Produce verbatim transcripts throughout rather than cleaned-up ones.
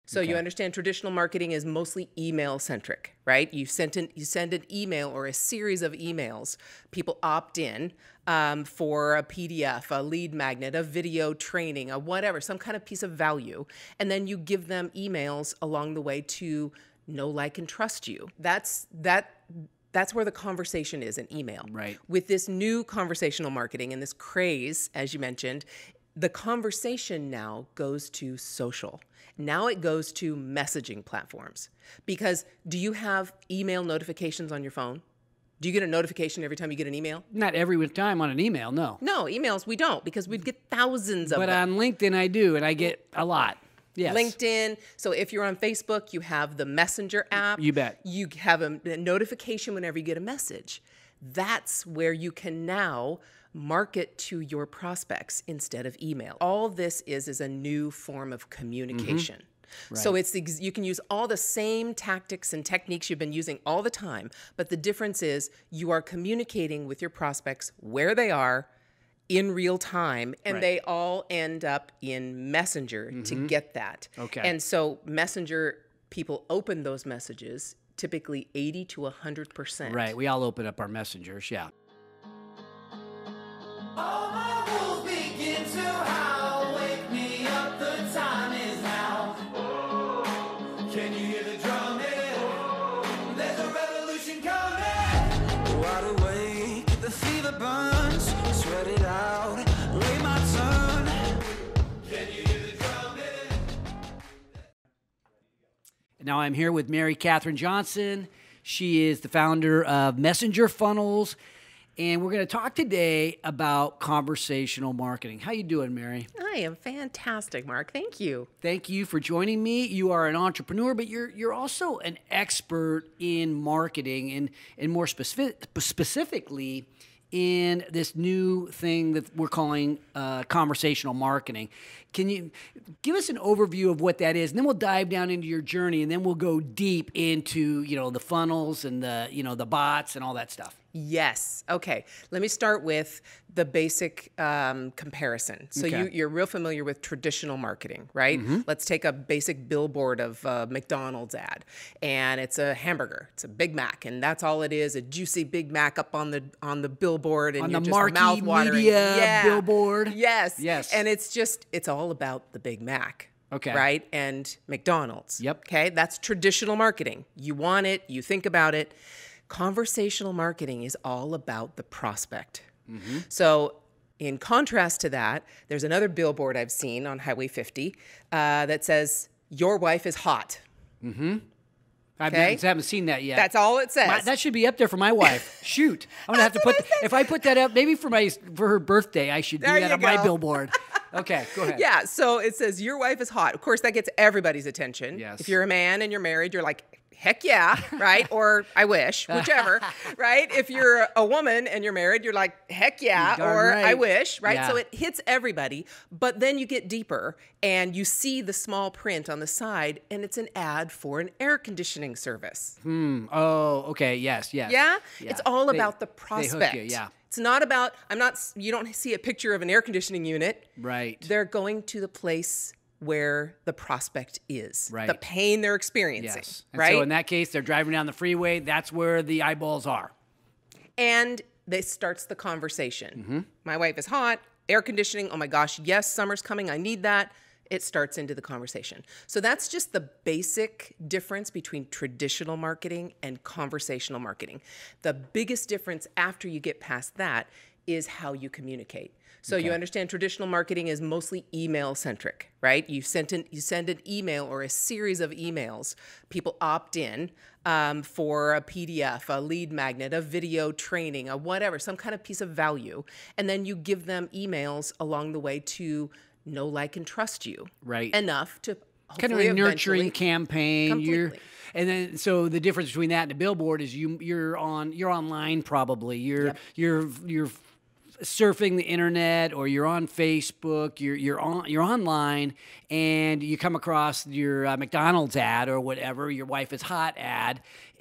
So okay. You understand traditional marketing is mostly email centric, right? You send an, you send an email or a series of emails. People opt in um, for a P D F, a lead magnet, a video training, a whatever, some kind of piece of value. And then you give them emails along the way to know, like, and trust you. That's that. That's where the conversation is in email. Right. With this new conversational marketing and this craze, as you mentioned, the conversation now goes to social. Now it goes to messaging platforms. Because do you have email notifications on your phone? Do you get a notification every time you get an email? Not every time on an email, no. No, emails we don't, because we'd get thousands of but them. But on LinkedIn I do, and I get a lot. Yes. LinkedIn. So if you're on Facebook, you have the Messenger app. You bet. You have a, a notification whenever you get a message. That's where you can now market to your prospects instead of email. All this is is a new form of communication. Mm-hmm. Right. So it's you can use all the same tactics and techniques you've been using all the time, but the difference is you are communicating with your prospects where they are in real time, and right. they all end up in Messenger mm-hmm. to get that. Okay. And so Messenger, people open those messages typically eighty to one hundred percent. Right. We all open up our messengers, yeah. All my wolves begin to howl. Wake me up, the time is now. Oh, can you hear the drumming? Oh, there's a revolution coming. Wide awake, the fever burns. Sweat it out, wait my turn. Can you hear the drumming? Now I'm here with Mary Kathryn Johnson. She is the founder of Messenger Funnels, and we're going to talk today about conversational marketing. How you doing, Mary? I am fantastic, Mark. Thank you. Thank you for joining me. You are an entrepreneur, but you're you're also an expert in marketing, and and more specific, specifically in this new thing that we're calling uh, conversational marketing. Can you give us an overview of what that is, and then we'll dive down into your journey, and then we'll go deep into, you know, the funnels and the, you know, the bots and all that stuff. Yes. Okay. Let me start with the basic um, comparison. So Okay. you, you're real familiar with traditional marketing, right? Mm-hmm. Let's take a basic billboard of a McDonald's ad, and it's a hamburger. It's a Big Mac, and that's all it is, a juicy Big Mac up on the on the billboard, and On you're the just marquee mouth-watering. media Yeah. billboard. Yes. Yes. And it's just, it's all about the Big Mac. Okay. Right? And McDonald's. Yep. Okay? That's traditional marketing. You want it, you think about it. Conversational marketing is all about the prospect. Mm-hmm. So in contrast to that, there's another billboard I've seen on Highway fifty uh, that says, "Your wife is hot." Mm-hmm. I Okay. haven't seen that yet. That's all it says. My, that should be up there for my wife. Shoot, I'm gonna have to put. If I put that up, maybe for my for her birthday, I should do There that you on my go. billboard. Okay, go ahead. Yeah, so it says, "Your wife is hot." Of course, that gets everybody's attention. Yes. If you're a man and you're married, you're like, heck yeah, right? Or I wish, whichever, right? If you're a woman and you're married, you're like, heck yeah, You're darn or right. I wish, right? Yeah. So it hits everybody, but then you get deeper and you see the small print on the side, and it's an ad for an air conditioning service. Hmm. Oh, okay. Yes. Yes. Yeah? Yeah. It's all They- about the they hook prospect. you, yeah. It's not about, I'm not, you don't see a picture of an air conditioning unit. Right. They're going to the place where the prospect is, Right. the pain they're experiencing, Yes. And right? so in that case, they're driving down the freeway. That's where the eyeballs are. And this starts the conversation. Mm-hmm. My wife is hot, air conditioning, oh my gosh, yes, summer's coming, I need that. It starts into the conversation. So that's just the basic difference between traditional marketing and conversational marketing. The biggest difference after you get past that is how you communicate. So Okay. you understand traditional marketing is mostly email centric, right? You send an, you send an email or a series of emails. People opt in um, for a P D F, a lead magnet, a video training, a whatever, some kind of piece of value. And then you give them emails along the way to know, like, and trust you. Right. Enough to Kind of hopefully a nurturing eventually- campaign. You're, Completely. and then so the difference between that and a billboard is you you're on you're online probably. You're Yep. you're you're surfing the internet, or you're on Facebook, you're you're on you're online, and you come across your uh, McDonald's ad or whatever, your wife is hot ad,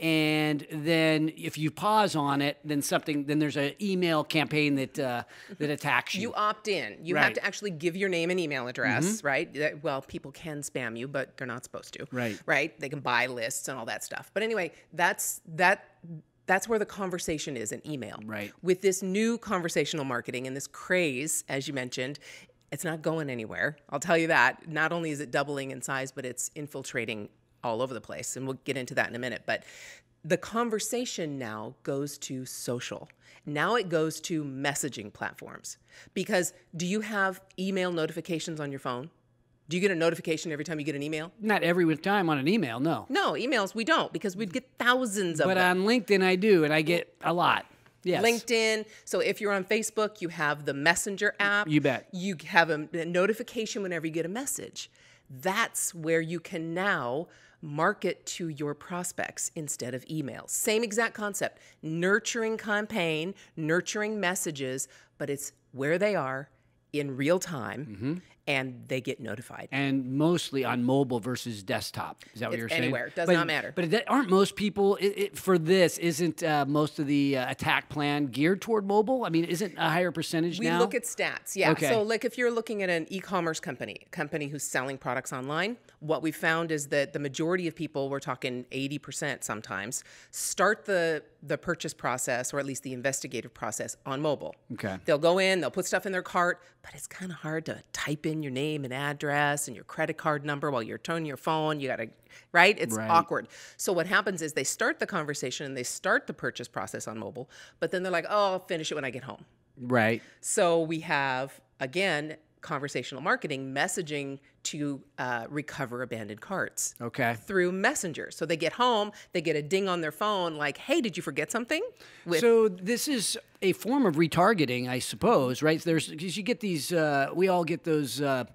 and then if you pause on it, then something then there's an email campaign that uh, that attacks you. You opt in. You Right. have to actually give your name and email address, right? That- Well, people can spam you, but they're not supposed to. Right. Right? They can buy lists and all that stuff. But anyway, that's that that's where the conversation is in email. Right. With this new conversational marketing and this craze, as you mentioned, it's not going anywhere. I'll tell you that. Not only is it doubling in size, but it's infiltrating all over the place. And we'll get into that in a minute. But the conversation now goes to social. Now it goes to messaging platforms. Because do you have email notifications on your phone? Do you get a notification every time you get an email? Not every time on an email, no. No, emails we don't, because we'd get thousands of But them. on LinkedIn, I do, and I get a lot. Yes. LinkedIn. So if you're on Facebook, you have the Messenger app. You bet. You have a, a notification whenever you get a message. That's where you can now market to your prospects instead of emails. Same exact concept. Nurturing campaign, nurturing messages, but it's where they are in real time. Mm-hmm. And they get notified. And mostly on mobile versus desktop. Is that what It's you're saying? anywhere. Does but, not matter. But that, aren't most people, it, it, for this, isn't uh, most of the uh, attack plan geared toward mobile? I mean, isn't a higher percentage We now? look at stats, yeah. Okay. So like if you're looking at an e-commerce company, a company who's selling products online, what we found is that the majority of people, we're talking eighty percent sometimes, start the the purchase process, or at least the investigative process, on mobile. Okay. They'll go in, they'll put stuff in their cart, but it's kind of hard to type in your name and address and your credit card number while you're turning your phone. You got to, right? It's Right. awkward. So what happens is they start the conversation and they start the purchase process on mobile, but then they're like, oh, I'll finish it when I get home. Right. So we have, again, conversational marketing, messaging to uh, recover abandoned carts Okay. through Messenger. So they get home, they get a ding on their phone like, hey, did you forget something? With So this is a form of retargeting, I suppose, right? There's because you get these, uh, we all get those uh,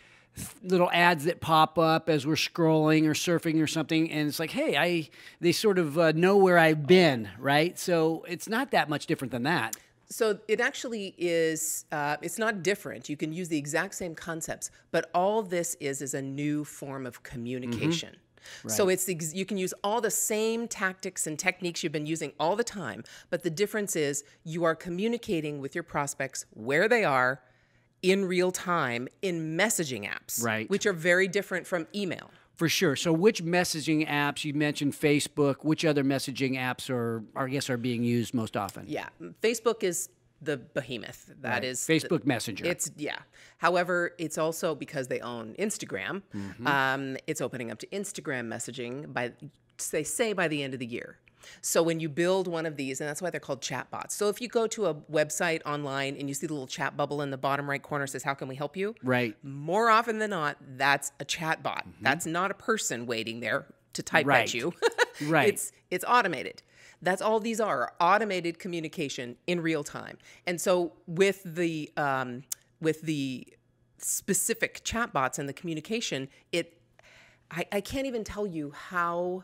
little ads that pop up as we're scrolling or surfing or something, and it's like, hey, I they sort of uh, know where I've been, right? So it's not that much different than that. So it actually is, uh, it's not different. You can use the exact same concepts, but all this is is a new form of communication. So it's ex- you can use all the same tactics and techniques you've been using all the time, but the difference is you are communicating with your prospects where they are in real time in messaging apps, Right. which are very different from email. For sure. So which messaging apps, you mentioned Facebook, which other messaging apps are, are I guess, are being used most often? Yeah, Facebook is the behemoth. That Right. is Facebook Messenger. It's yeah. However, it's also because they own Instagram. Um, it's opening up to Instagram messaging by they say by the end of the year. So when you build one of these, and that's why they're called chatbots. So if you go to a website online and you see the little chat bubble in the bottom right corner says, "How can we help you?" Right. More often than not, that's a chatbot. That's not a person waiting there to type Right. at you. Right. It's it's automated. That's all these are, automated communication in real time. And so with the um, with the specific chatbots and the communication, it I, I can't even tell you how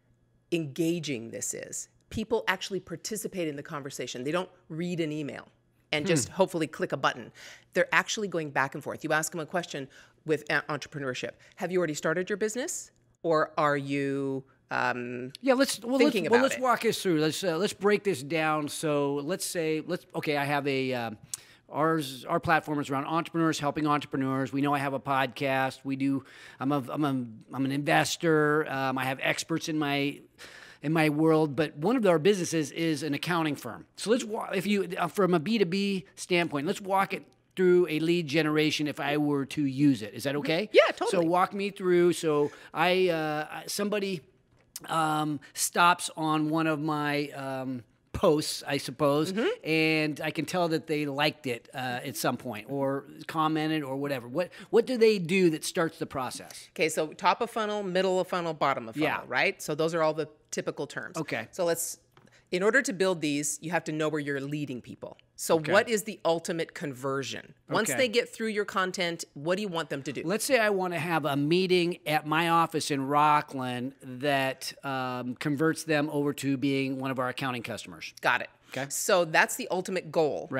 engaging this is. People actually participate in the conversation. They don't read an email and just hopefully click a button. They're actually going back and forth. You ask them a question with uh, entrepreneurship. Have you already started your business? Or are you um, Yeah, let's well, thinking let's, well, about let's it? walk us through. Let's uh, let's break this down. So let's say let's okay. I have a uh, ours our platform is around entrepreneurs helping entrepreneurs. We know I have a podcast. We do. I'm a I'm a I'm an investor. Um, I have experts in my in my world, but one of our businesses is an accounting firm. So let's walk if you uh, from a B two B standpoint. Let's walk it through a lead generation if I were to use it. Is that okay? Yeah, totally. So walk me through. So I uh, somebody um, stops on one of my um, posts, I suppose, Mm-hmm. and I can tell that they liked it uh, at some point or commented or whatever. What what do they do that starts the process? Okay, so top of funnel, middle of funnel, bottom of funnel, Yeah. right? So those are all the typical terms. Okay. So let's, in order to build these, you have to know where you're leading people. So what is the ultimate conversion? Once Okay. they get through your content, what do you want them to do? Let's say I want to have a meeting at my office in Rockland that um, converts them over to being one of our accounting customers. Got it. Okay. So that's the ultimate goal. Right.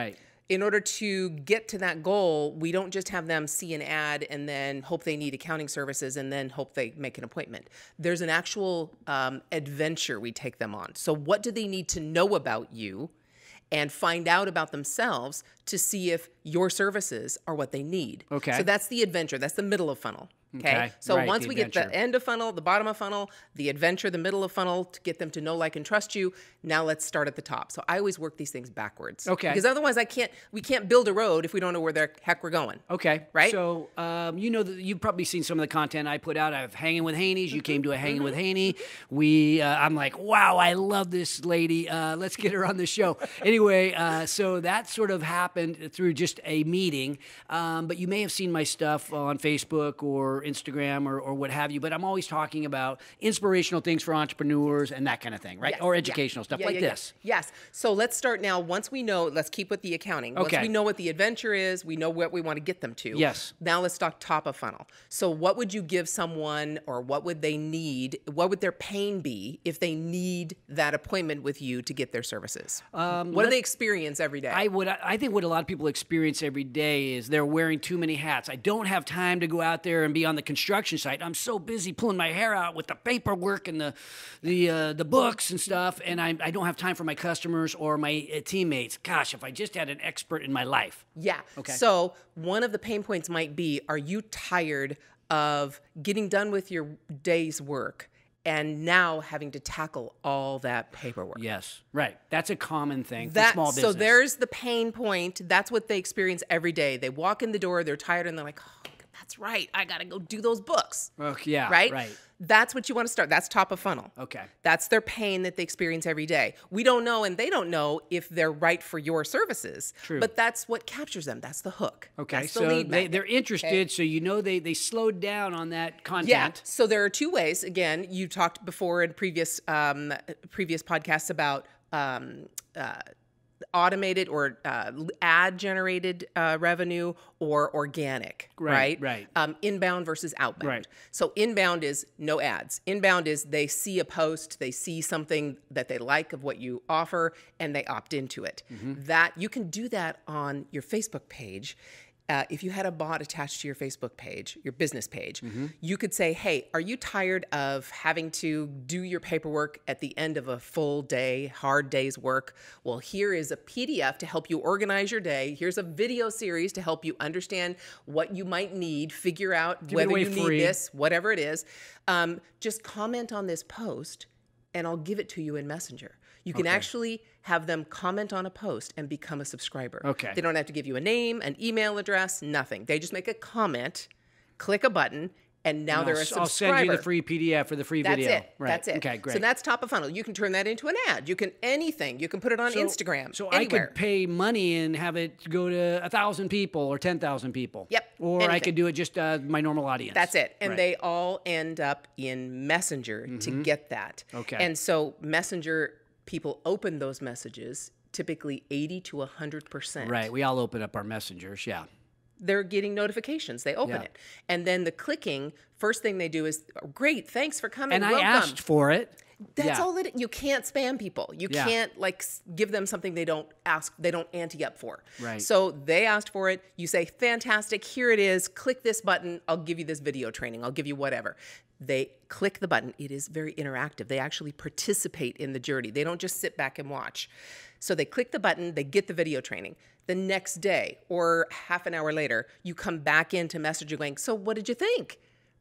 in order to get to that goal, we don't just have them see an ad and then hope they need accounting services and then hope they make an appointment. There's an actual um, adventure we take them on. So what do they need to know about you and find out about themselves to see if your services are what they need? Okay. So that's the adventure. That's the middle of funnel. Okay. Okay, So right, once the we get adventure. the end of funnel, the bottom of funnel, the adventure, the middle of funnel to get them to know, like, and trust you. Now let's start at the top. So I always work these things backwards. Okay. Because otherwise I can't, we can't build a road if we don't know where the heck we're going. Okay. Right? So, um, you know, that you've probably seen some of the content I put out. I have Hanging with Haney's. You came to a Hanging with Haney. We, uh, I'm like, wow, I love this lady. Uh, let's get her on the show. Anyway, uh, so that sort of happened through just a meeting. Um, but you may have seen my stuff on Facebook or Instagram or, or what have you. But I'm always talking about inspirational things for entrepreneurs and that kind of thing, right? Yes, Or yeah. educational stuff Yeah, like yeah, yeah. this. Yes. So let's start now. Once we know, let's keep with the accounting. Once Okay. we know what the adventure is, we know what we want to get them to. Yes. Now let's talk top of funnel. So what would you give someone, or what would they need? What would their pain be if they need that appointment with you to get their services? Um, what do let- they experience every day? I would. I think what a lot of people experience every day is they're wearing too many hats. I don't have time to go out there and be on the construction site. I'm so busy pulling my hair out with the paperwork and the the uh, the books and stuff, and I I don't have time for my customers or my uh, teammates. Gosh, if I just had an expert in my life. Yeah. Okay. So one of the pain points might be, are you tired of getting done with your day's work and now having to tackle all that paperwork? Yes, right. That's a common thing That, for small business. so there's the pain point. That's what they experience every day. They walk in the door, they're tired, and they're like, oh, that's right. I got to go do those books. Okay, yeah, Right? right. That's what you want to start. That's top of funnel. Okay. That's their pain that they experience every day. We don't know, and they don't know if they're right for your services. True. But that's what captures them. That's the hook. Okay, That's the so lead they, magnet. they're interested, Okay? so you know they, they slowed down on that content. Yeah. So there are two ways. Again, you talked before in previous um, previous podcasts about um, uh, automated or uh, ad generated uh, revenue or organic, Right, right? right. Um, inbound versus outbound. Right. So inbound is no ads. Inbound is they see a post, they see something that they like of what you offer, and they opt into it. Mm-hmm. That you can do that on your Facebook page. Uh, if you had a bot attached to your Facebook page, your business page, Mm-hmm. you could say, hey, are you tired of having to do your paperwork at the end of a full day, hard day's work? Well, here is a P D F to help you organize your day. Here's a video series to help you understand what you might need, figure out Give it whether away you free. need this, whatever it is. Um, just comment on this post and I'll give it to you in Messenger. You can Okay. actually have them comment on a post and become a subscriber. Okay. They don't have to give you a name, an email address, nothing. They just make a comment, click a button, and now And they're I'll, a s- subscriber. I'll send you the free P D F or the free That's video. it. Right. That's it. Okay, great. So that's top of funnel. You can turn that into an ad. You can anything. You can put it on So- Instagram. So anywhere. I could pay money and have it go to a thousand people or ten thousand people. Yep, Or I anything. could do it just uh, my normal audience. That's it. And Right. they all end up in Messenger to get that. Okay. And so Messenger, people open those messages typically eighty to one hundred percent. Right. We all open up our messengers. Yeah. They're getting notifications. They open Yeah. it. And then the clicking, first thing they do is, great, thanks for coming. And I Welcome. asked for it. That's yeah. all it. You can't spam people. You Yeah. can't like s- give them something they don't ask. They don't ante up for. Right. So they asked for it. You say, fantastic. Here it is. Click this button. I'll give you this video training. I'll give you whatever. They click the button. It is very interactive. They actually participate in the journey. They don't just sit back and watch. So they click the button. They get the video training. The next day or half an hour later, you come back into Messenger going, so what did you think?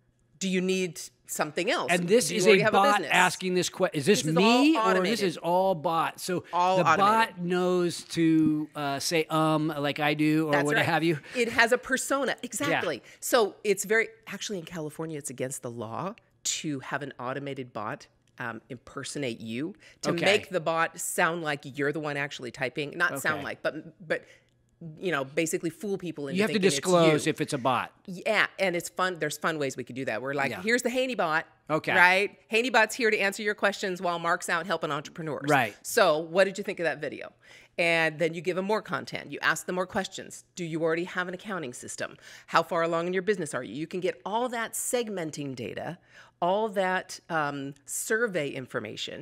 Do you need something else? And this Do you is already a have bot business? asking this question. Is this, This is me all or this automated. is all bot? So All the bot automated. knows to uh, say um like I do or That's what right. have you. It has a persona. Exactly. So it's very, actually in California, it's against the law to have an automated bot um, impersonate you, to Okay. make the bot sound like you're the one actually typing. Not sound Okay. like, but, but you know, basically fool people into You have to thinking it's disclose you. if it's a bot. Yeah, and it's fun. There's fun ways we could do that. We're like, Yeah. here's the Haney bot. Okay. Right? Haney bot's here to answer your questions while Mark's out helping entrepreneurs. Right. So what did you think of that video? And then you give them more content. You ask them more questions. Do you already have an accounting system? How far along in your business are you? You can get all that segmenting data, all that um, survey information,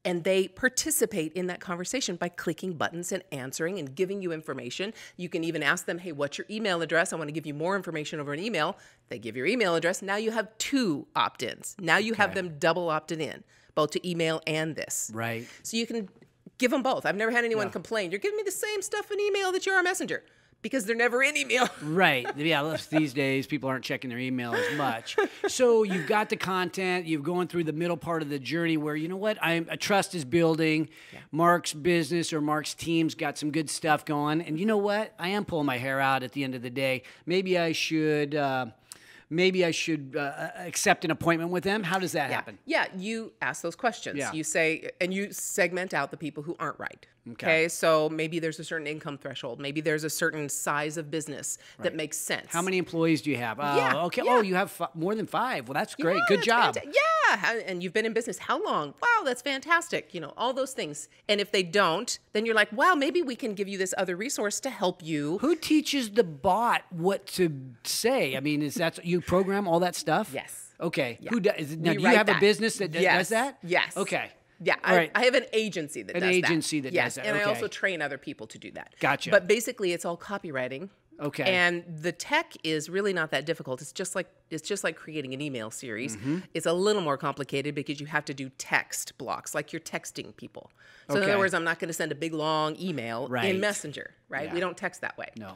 And they participate in that conversation by clicking buttons and answering and giving you information. You can even ask them, hey, what's your email address? I want to give you more information over an email. They give your email address. Now you have two opt-ins. Now you okay. have them double opted in, both to email and this. Right. So you can give them both. I've never had anyone yeah. complain. You're giving me the same stuff in email that you are Messenger. Because they're never in email. Right. Yeah, these days, people aren't checking their email as much. So you've got the content. You're going through the middle part of the journey where, you know what, I'm, a trust is building. Yeah. Mark's business or Mark's team's got some good stuff going. And you know what? I am pulling my hair out at the end of the day. Maybe I should... Uh, Maybe I should uh, accept an appointment with them. How does that yeah. happen? Yeah, you ask those questions. Yeah. You say, and you segment out the people who aren't right. Okay. okay. So maybe there's a certain income threshold. Maybe there's a certain size of business right. that makes sense. How many employees do you have? Uh, yeah. Okay. Yeah. Oh, you have f- more than five. Well, that's great. Yeah, Good that's job. Fanta- yeah. How, and you've been in business how long? Wow, that's fantastic. You know, all those things. And if they don't, then you're like, wow, maybe we can give you this other resource to help you. Who teaches the bot what to say? I mean, is that you program all that stuff? Yes. Okay. Yeah. Who does? Is, now, We do you write have that. a business that yes. does that? Yes. Okay. Yeah, All I, right. I have an agency that an does that. An agency that yes, does that. and okay. I also train other people to do that. Gotcha. But basically, it's all copywriting. Okay. And the tech is really not that difficult. It's just like it's just like creating an email series. Mm-hmm. It's a little more complicated because you have to do text blocks, like you're texting people. So okay. in other words, I'm not going to send a big long email right. in Messenger, right? Yeah. We don't text that way. No.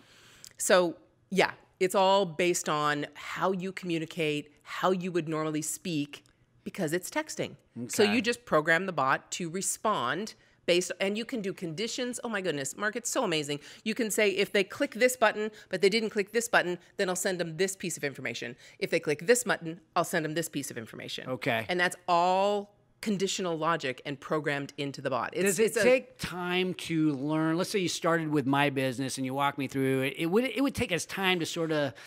So yeah, it's all based on how you communicate, how you would normally speak, because it's texting. Okay. So you just program the bot to respond based, and you can do conditions. Oh my goodness, Mark, it's so amazing. You can say, if they click this button, but they didn't click this button, then I'll send them this piece of information. If they click this button, I'll send them this piece of information. Okay. And that's all conditional logic and programmed into the bot. It's, Does it it's take a, time to learn? Let's say you started with my business and you walk me through it. It would it would take us time to sort of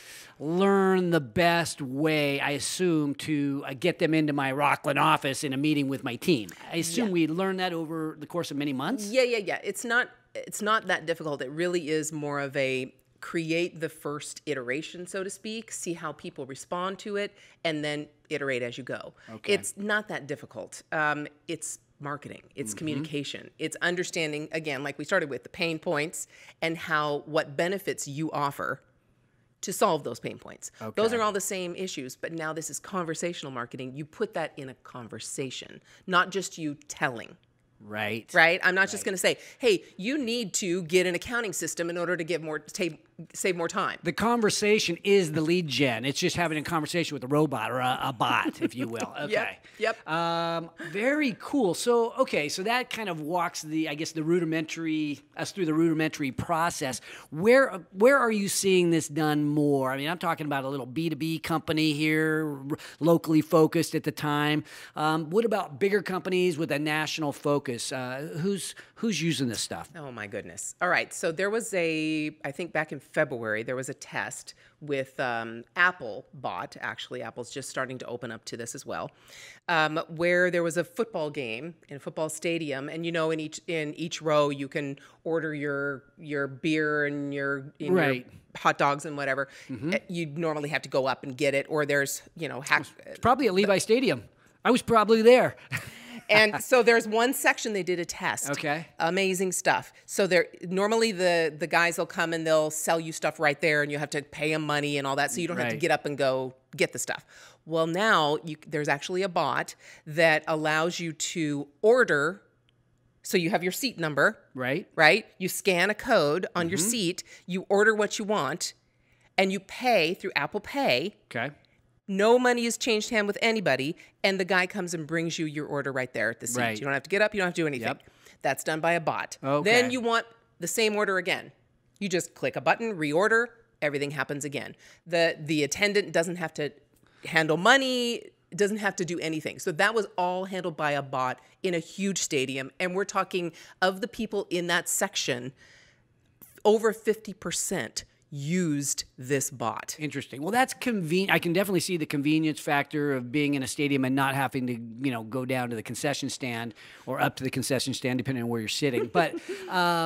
learn the best way, I assume, to uh, get them into my Rockland office in a meeting with my team. I assume yeah. we learn that over the course of many months. Yeah, yeah, yeah. It's not it's not that difficult. It really is more of a create the first iteration, so to speak, see how people respond to it, and then iterate as you go. Okay. It's not that difficult. Um, it's marketing, it's mm-hmm. communication, it's understanding, again, like we started with, the pain points and how what benefits you offer to solve those pain points. Okay. Those are all the same issues, but now this is conversational marketing. You put that in a conversation, not just you telling. Right. Right? I'm not right. just going to say, hey, you need to get an accounting system in order to get more, save, save more time. The conversation is the lead gen. It's just having a conversation with a robot or a, a bot, if you will. Okay. Yep. Yep. Um, very cool. So, okay, so that kind of walks the, I guess, the rudimentary, us through the rudimentary process. Where, where are you seeing this done more? I mean, I'm talking about a little B two B company here, r- locally focused at the time. Um, what about bigger companies with a national focus? Uh, who's who's using this stuff? Oh my goodness. All right. So there was a, I think back in February, there was a test with um, Apple bot. Actually, Apple's just starting to open up to this as well, um, where there was a football game in a football stadium, and you know, in each in each row you can order your your beer and your, in right. your hot dogs and whatever. Mm-hmm. You normally have to go up and get it, or there's you know hack. It's probably at Levi Stadium. I was probably there. And so there's one section they did a test. Okay. Amazing stuff. So there normally the the guys will come and they'll sell you stuff right there, and you have to pay them money and all that, so you don't have to Right. get up and go get the stuff. Well, now you, there's actually a bot that allows you to order. So you have your seat number, Right. right? You scan a code on your seat, you order what you want, and you pay through Apple Pay. Okay. No money is changed hand with anybody, and the guy comes and brings you your order right there at the seat. Right. You don't have to get up, you don't have to do anything. Yep. That's done by a bot. Okay. Then you want the same order again. You just click a button, reorder, everything happens again. The the attendant doesn't have to handle money, doesn't have to do anything. So that was all handled by a bot in a huge stadium, and we're talking of the people in that section, over fifty percent used this bot. Interesting. Well, that's convenient. I can definitely see the convenience factor of being in a stadium and not having to, you know, go down to the concession stand or up to the concession stand, depending on where you're sitting. But um,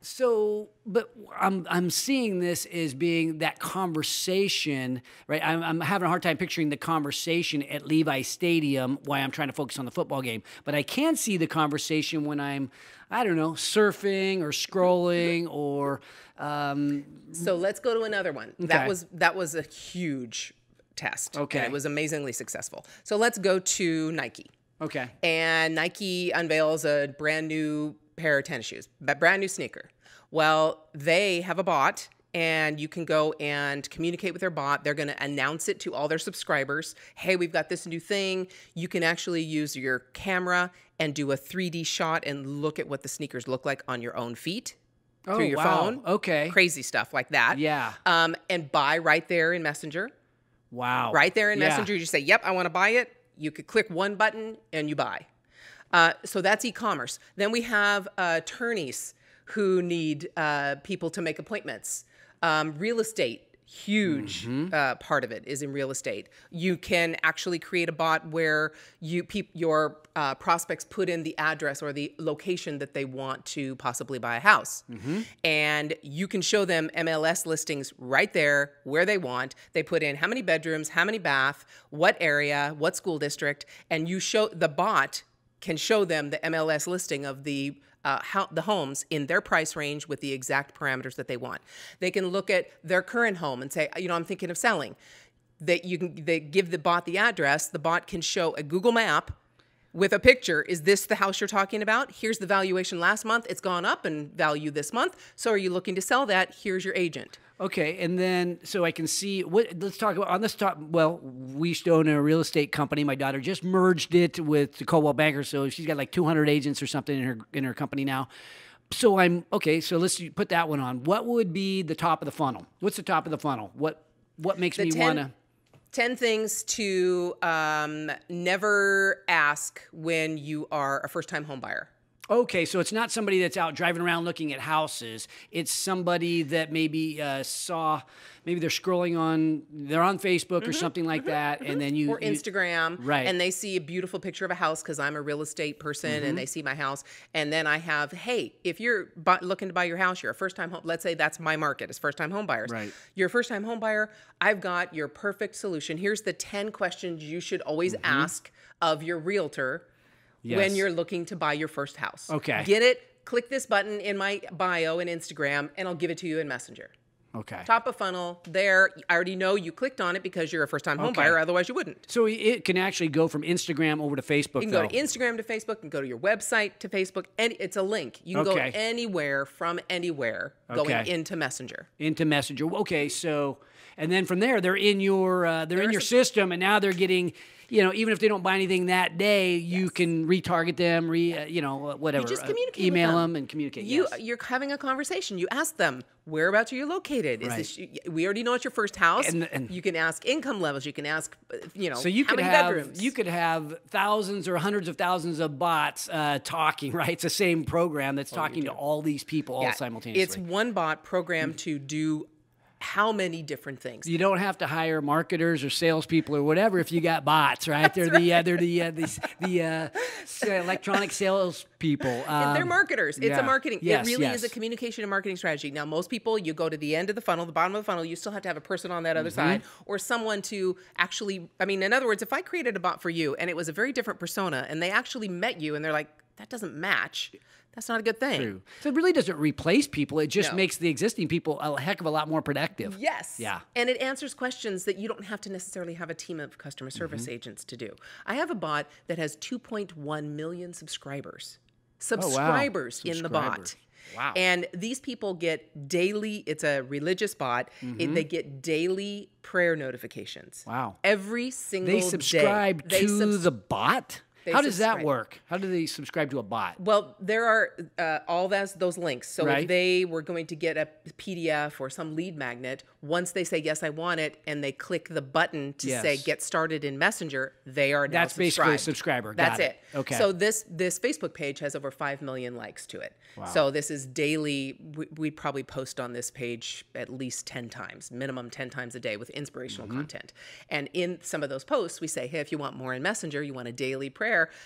So, but I'm I'm seeing this as being that conversation, right? I'm, I'm having a hard time picturing the conversation at Levi Stadium while I'm trying to focus on the football game. But I can see the conversation when I'm, I don't know, surfing or scrolling or. Um, so let's go to another one. Okay. That was that was a huge test. Okay. And it was amazingly successful. So let's go to Nike. Okay. And Nike unveils a brand new pair of tennis shoes, a brand new sneaker. Well, they have a bot, and you can go and communicate with their bot. They're going to announce it to all their subscribers. Hey, we've got this new thing. You can actually use your camera and do a three D shot and look at what the sneakers look like on your own feet Oh, through your wow. phone. Okay. Crazy stuff like that. Yeah. Um, and buy right there in Messenger. Wow. Right there in Yeah. Messenger, you just say, yep, I want to buy it. You could click one button and you buy. Uh, so that's e-commerce. Then we have uh, attorneys who need uh, people to make appointments. Um, real estate, huge Mm-hmm. uh, part of it is in real estate. You can actually create a bot where you peop- your uh, prospects put in the address or the location that they want to possibly buy a house. Mm-hmm. And you can show them M L S listings right there where they want. They put in how many bedrooms, how many bath, what area, what school district, and you show the bot can show them the M L S listing of the uh, how, the homes in their price range with the exact parameters that they want. They can look at their current home and say, you know, I'm thinking of selling. That you can they give the bot the address. The bot can show a Google map with a picture. Is this the house you're talking about? Here's the valuation last month. It's gone up in value this month. So are you looking to sell that? Here's your agent. Okay, and then so I can see what. Let's talk about on this top. Well, we used to own a real estate company. My daughter just merged it with the Coldwell Banker, so she's got like two hundred agents or something in her in her company now. So I'm okay. So let's put that one on. What would be the top of the funnel? What's the top of the funnel? What what makes The me ten want to? ten things to um, never ask when you are a first-time home buyer. Okay, so it's not somebody that's out driving around looking at houses. It's somebody that maybe uh, saw, maybe they're scrolling on, they're on Facebook or something like that, and then you Or you- Instagram, right. and they see a beautiful picture of a house because I'm a real estate person, Mm-hmm. and they see my house, and then I have, hey, if you're bu- looking to buy your house, you're a first-time home. Let's say that's my market is first-time home buyers. Right. You're a first-time home buyer. I've got your perfect solution. Here's the ten questions you should always ask of your realtor when Yes. you're looking to buy your first house. Okay. Get it. Click this button in my bio and Instagram, and I'll give it to you in Messenger. Okay. Top of funnel, there. I already know you clicked on it because you're a first-time home Okay. buyer. Otherwise, you wouldn't. So it can actually go from Instagram over to Facebook. You can though. go to Instagram to Facebook and go to your website to Facebook. And it's a link. You can Okay. go anywhere from anywhere going Okay. into Messenger. into Messenger. Okay, so and then from there they're in your uh, they're, in They're your sub- system, and now they're getting, you know, even if they don't buy anything that day, you can retarget them, re uh, you know, uh, whatever. You just uh, communicate email with them. them and communicate. You, yes. You're having a conversation. You ask them, whereabouts are you located? Is Right. this, we already know it's your first house. And- and- you can ask income levels. You can ask, uh, you know, So you how could many have bedrooms. you could have thousands or hundreds of thousands of bots uh, talking. Right, it's the same program that's talking to all these people all Yeah, simultaneously. It's one bot programmed to do how many different things? You don't have to hire marketers or salespeople or whatever if you got bots, right? they're the uh, they're the uh, the, the uh, s- electronic salespeople. Um, They're marketers. It's yeah. a marketing. Yes, it really yes. is a communication and marketing strategy. Now, most people, you go to the end of the funnel, the bottom of the funnel, you still have to have a person on that other Mm-hmm. side or someone to actually, I mean, in other words, if I created a bot for you and it was a very different persona and they actually met you and they're like, that doesn't match, that's not a good thing. True. So it really doesn't replace people. It just No. makes the existing people a heck of a lot more productive. Yes. Yeah. And it answers questions that you don't have to necessarily have a team of customer service Mm-hmm. agents to do. I have a bot that has two point one million subscribers. Oh, wow. Subscribers in the bot. Subscribers. Wow. And these people get daily, it's a religious bot, it, they get daily prayer notifications. Mm-hmm. Wow. Every single They day. subscribe They to subs- the bot? they How does that subscribe. work? How do they subscribe to a bot? Well, there are uh, all those those links. So Right. if they were going to get a P D F or some lead magnet, once they say yes, I want it, and they click the button to say Yes. get started in Messenger, they are now That's basically a subscribed. subscriber. That's Got it. it. Okay. So this this Facebook page has over five million likes to it. So this is daily. We, we probably post on this page at least ten times, minimum ten times a day with inspirational Mm-hmm. content. And in some of those posts, we say, hey, if you want more in Messenger, you want a daily prayer,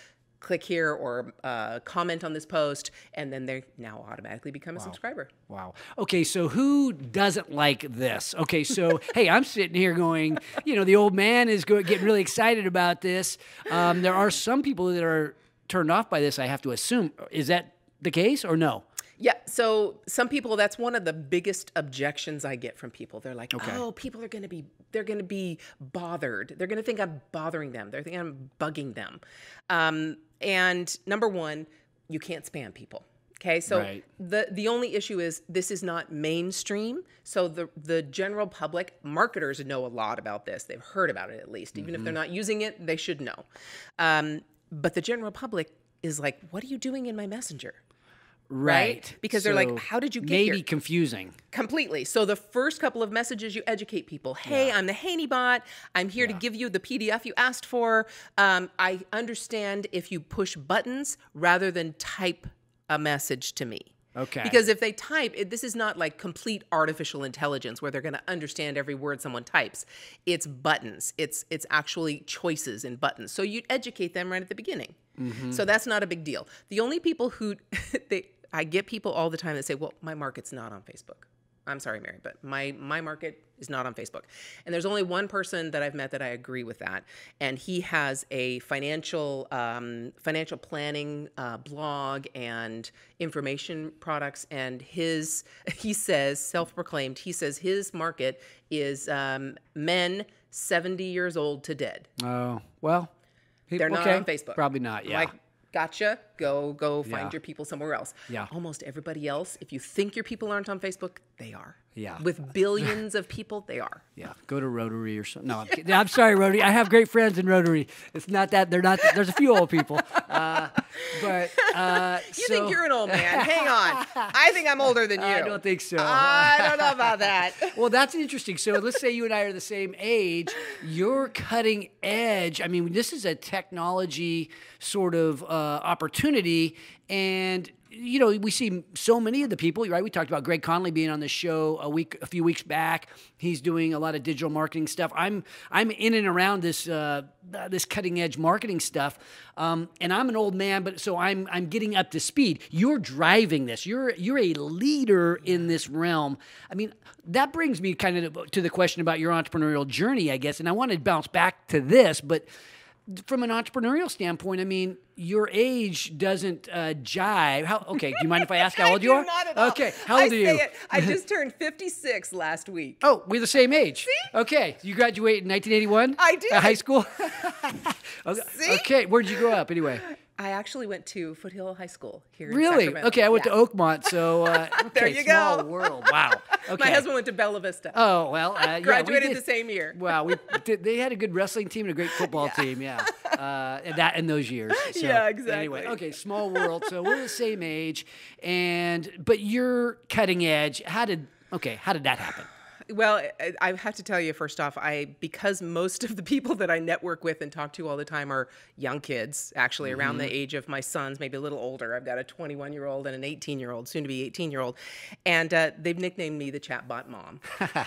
click here or uh, comment on this post, and then they now automatically become a Wow. subscriber. Wow. Okay, so who doesn't like this? Okay, so hey, I'm sitting here going, you know, the old man is go- getting really excited about this. Um, there are some people that are turned off by this, I have to assume. Is that the case or no? Yeah, so some people, that's one of the biggest objections I get from people. They're like, Okay. oh, people are going to be, they're going to be bothered. They're going to think I'm bothering them. They're thinking I'm bugging them. Um, and number one, you can't spam people. Okay, so Right. the the only issue is this is not mainstream. So the the general public, marketers know a lot about this. They've heard about it at least. Even if they're not using it, they should know. Um, but the general public is like, what are you doing in my messenger? Right? Because they're like, So how did you get maybe here? confusing. Completely. So the first couple of messages, you educate people. Hey, I'm the Haney bot. I'm here to give you the P D F you asked for. Um, I understand if you push buttons rather than type a message to me. Okay. Because if they type, it, this is not like complete artificial intelligence where they're going to understand every word someone types. It's buttons. It's it's actually choices in buttons. So you educate them right at the beginning. Mm-hmm. So that's not a big deal. The only people who they I get people all the time that say, "Well, my market's not on Facebook." I'm sorry, Mary, but my my market is not on Facebook. And there's only one person that I've met that I agree with that, and he has a financial um, financial planning uh, blog and information products. And his he says, self-proclaimed, he says his market is um, men seventy years old to dead. Oh, well. he- They're not okay. on Facebook. Probably not, yeah. Like, gotcha. Go go find Yeah. your people somewhere else. Yeah. Almost everybody else, if you think your people aren't on Facebook, they are. Yeah. With billions of people, they are. Yeah, go to Rotary or something. No, I'm, kidding. I'm sorry, Rotary. I have great friends in Rotary. It's not that they're not. There's a few old people, uh, but uh, You so, think you're an old man? Hang on. I think I'm older than you. I don't think so. I don't know about that. Well, that's interesting. So let's say you and I are the same age. You're cutting edge. I mean, this is a technology sort of uh, opportunity, and you know, we see so many of the people, right? We talked about Greg Conley being on the show a week, a few weeks back. He's doing a lot of digital marketing stuff. I'm, I'm in and around this, uh, this cutting edge marketing stuff. Um, and I'm an old man, but so I'm, I'm getting up to speed. You're driving this. You're, you're a leader in this realm. I mean, that brings me kind of to the question about your entrepreneurial journey, I guess. And I want to bounce back to this, but from an entrepreneurial standpoint, I mean, your age doesn't uh, jive. How? Okay, do you mind if I ask how old you I are? do not at all. Okay, how I old are you? say it. I just turned fifty-six last week. Oh, we're the same age. See? Okay, you graduated in nineteen eighty-one? I did. Uh, high school? okay. See? Okay, where'd you grow up anyway? I actually went to Foothill High School here in Really? Sacramento. Okay, I went Yeah. to Oakmont, so uh, okay, There you small go. world. Wow. Okay. My husband went to Bella Vista. Oh well, uh, yeah, we Graduated did- the same year. Wow, we did, they had a good wrestling team and a great football team, yeah. Uh, and that in those years. So, Yeah, exactly. Anyway, okay, small world. So we're the same age, and but you're cutting edge. How did okay? How did that happen? Well, I- I have to tell you first off, I because most of the people that I network with and talk to all the time are young kids, actually around the age of my sons, maybe a little older. I've got a twenty-one-year-old and an eighteen-year-old, soon to be eighteen-year-old, and uh, they've nicknamed me the Chatbot Mom.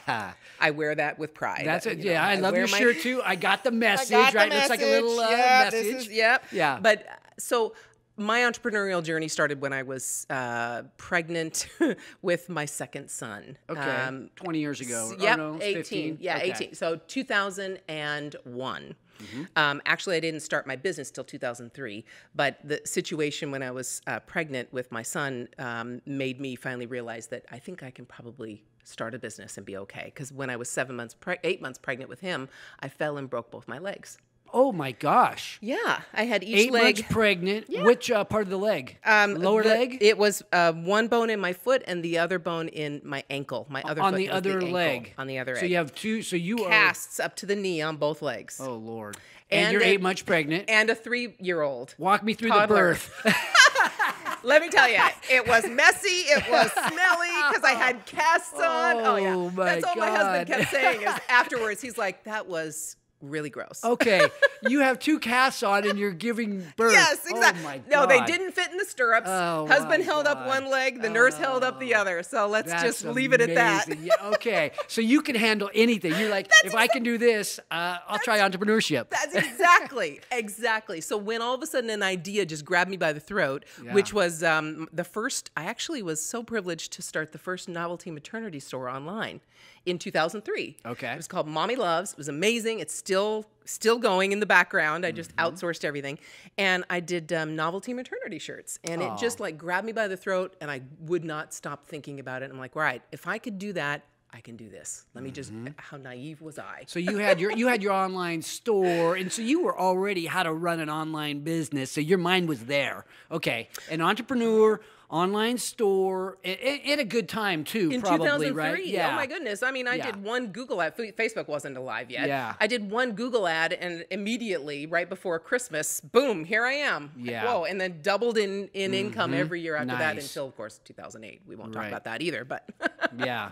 I wear that with pride. That's Uh, it. you know, Yeah, I love wear your my- shirt too. I got the I message. got the right, looks like a little uh, yeah, message. This is, yep. Yeah. But uh, so my entrepreneurial journey started when I was uh, pregnant with my second son. Okay, Um, twenty years ago. Yep, or no, eighteen. fifteen? Yeah, Okay. eighteen. So two thousand one. Um, actually, I didn't start my business till two thousand three, but the situation when I was uh, pregnant with my son um, made me finally realize that I think I can probably start a business and be okay. Because when I was seven months, pre- eight months pregnant with him, I fell and broke both my legs. Oh my gosh. Yeah, I had each Eight leg. months pregnant. Which uh, part of the leg? Um, Lower the- leg? It was uh, one bone in my foot and the other bone in my ankle. My other on foot the was other ankle, leg. On the other So leg. you have two. So you are. Casts up to the knee on both legs. Oh Lord. And, And you're a- eight months pregnant. And a three-year-old. Walk me through toddler. the birth. Let me tell you, it was messy, it was smelly, because I had casts on. Oh, yeah. Oh, my That's all my husband God. kept saying is afterwards, he's like, that was really gross. Okay, you have two casts on and you're giving birth. Yes, exactly. Oh my No, they God. didn't fit in the stirrups. Oh, Husband my held God. up one leg, the nurse held up the other. So let's That's just leave it at that. amazing. Yeah, okay, so you can handle anything. You're like, if I can do this, uh, I'll try entrepreneurship. That's exactly, exactly. So when all of a sudden an idea just grabbed me by the throat, Yeah. which was um, the first, I actually was so privileged to start the first novelty maternity store online in two thousand three. Okay. It was called Mommy Loves. It was amazing. It's still still going in the background. I just Mm-hmm. outsourced everything. And I did um, novelty maternity shirts. And it just like grabbed me by the throat and I would not stop thinking about it. I'm like, all right, if I could do that, I can do this. Let me just, how naive was I? So you had your you had your online store, and so you were already how to run an online business. So your mind was there. Okay, an entrepreneur, online store, at, at a good time too, In probably, two thousand three, right? Yeah. oh my goodness. I mean, I Yeah. did one Google ad. F- Facebook wasn't alive yet. Yeah. I did one Google ad and immediately, right before Christmas, boom, here I am. Yeah. Whoa, and then doubled in, in income every year after that Nice. until, of course, two thousand eight. We won't Right. talk about that either, but. Yeah.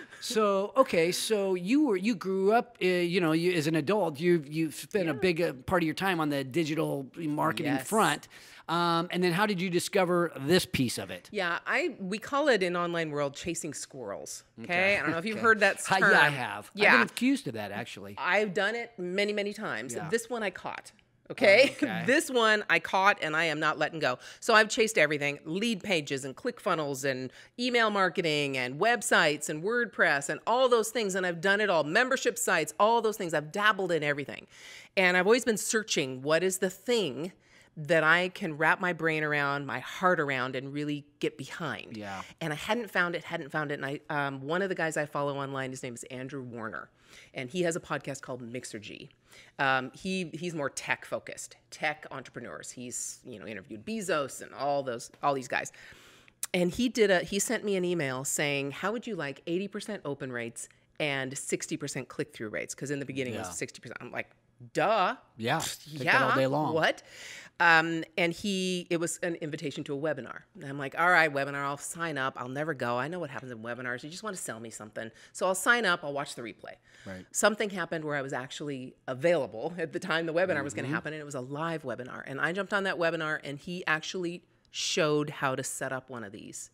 So okay, so you were you grew up, uh, you know, you, as an adult, you you spent a big uh, part of your time on the digital marketing Yes. front, um, and then how did you discover this piece of it? Yeah, I we call it in online world chasing squirrels. Okay, I don't know if you've heard that Hi- term. Yeah, I have. Yeah, I've been accused of that actually. I've done it many, many times. Yeah. This one I caught. Okay? Okay. This one I caught and I am not letting go. So I've chased everything, lead pages and ClickFunnels and email marketing and websites and WordPress and all those things. And I've done it all, membership sites, all those things. I've dabbled in everything. And I've always been searching what is the thing that I can wrap my brain around, my heart around, and really get behind. Yeah. And I hadn't found it, hadn't found it. And I, um, one of the guys I follow online, his name is Andrew Warner, and he has a podcast called Mixergy. Um, he he's more tech focused, tech entrepreneurs. He's you know interviewed Bezos and all those all these guys. And he did a he sent me an email saying, how would you like eighty percent open rates and sixty percent click through rates? Because in the beginning it Yeah. was sixty percent. I'm like, duh. Yeah, take yeah, that all day long. What? Um, and he, it was an invitation to a webinar. And I'm like, all right, webinar, I'll sign up. I'll never go. I know what happens in webinars. You just want to sell me something. So I'll sign up. I'll watch the replay. Right. Something happened where I was actually available at the time the webinar was Mm-hmm. going to happen. And it was a live webinar. And I jumped on that webinar and he actually showed how to set up one of these.